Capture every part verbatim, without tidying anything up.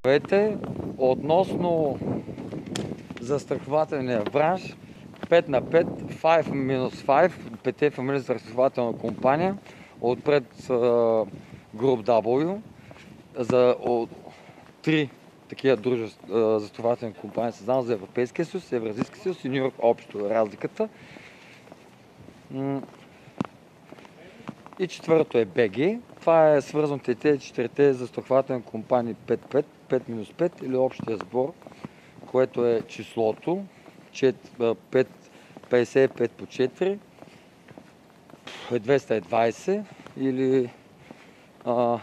Здравейте! Относно застрахователния бранш, пет на пет, пет минус пет, пет фамилия застрахователна компания, отпред Group W, за три такива дружества, застрахователни компании създавам за Европейския съюз, Евразийския съюз и Ню Йорк общо разликата. И четвърто е Б Г. Това е свързано с тези четирите застрахователни компании пет пет, пет минус пет или общия сбор, което е числото петдесет и пет по четири е двеста и двайсет или а,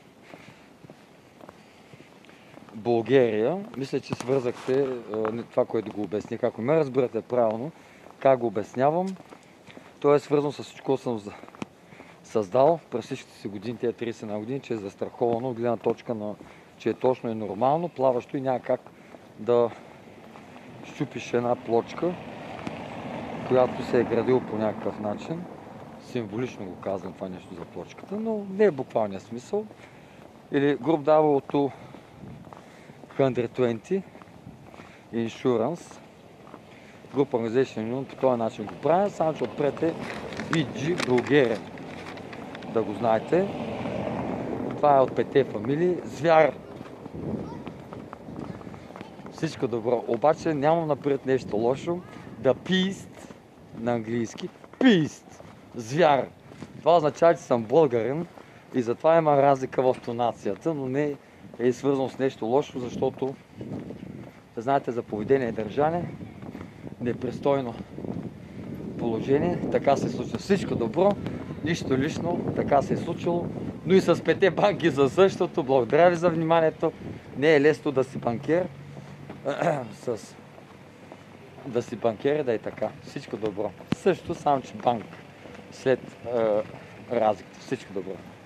България. Мисля, че свързахте а, това, което го обясних. Ако ме разбирате правилно, как го обяснявам, то е свързано с всичко, което съм създал през всичките си години, тези трийсет на години, че е застраховано от гледна точка на, че е точно и нормално, плаващо и няма как да щупиш една плочка, която се е градил по някакъв начин. Символично го казвам това нещо за плочката, но не е буквалния смисъл. Или Group W сто и двайсет Insurance Group Organization Union по този начин го правя, само че отпред е Би Джи България. Да го знаете. Това е от петте фамилии. Звяр. Всичко добро. Обаче нямам напред нещо лошо. The Beast на английски. Beast. Звяр. Това означава, че съм българин и затова има разлика в тонацията, но не е свързано с нещо лошо, защото знаете за поведение и държане. Непристойно положение. Така се случва. Всичко добро. Нищо лично, така се е случило, но и с пете банки за същото. Благодаря ви за вниманието. Не е лесно да си банкер, с... да си банкер, да е така. Всичко добро. Също, само че банк след е, разликата. Всичко добро.